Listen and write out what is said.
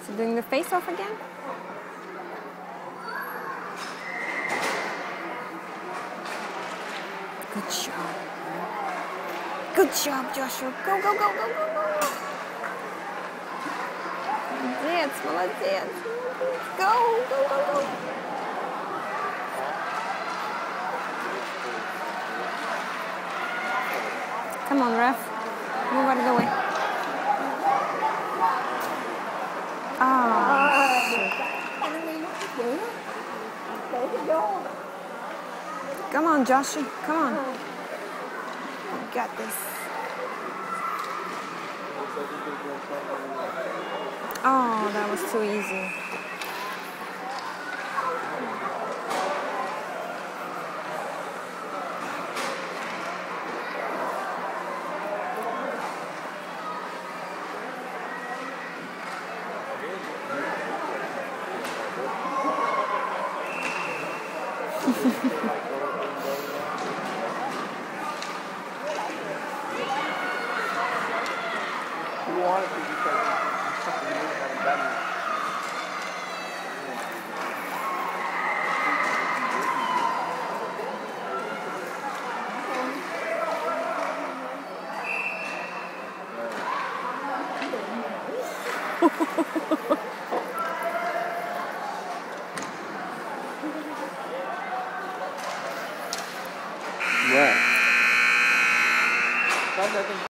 Is he doing the face-off again? Good job. Good job, Joshua. Go, go, go, go, go, go. Молодец, молодец. Go, go, go, go. Come on, ref. Move out of the way. Ah, shit. Come on, Joshua. Come on. You got this. Oh, that was too easy. Right.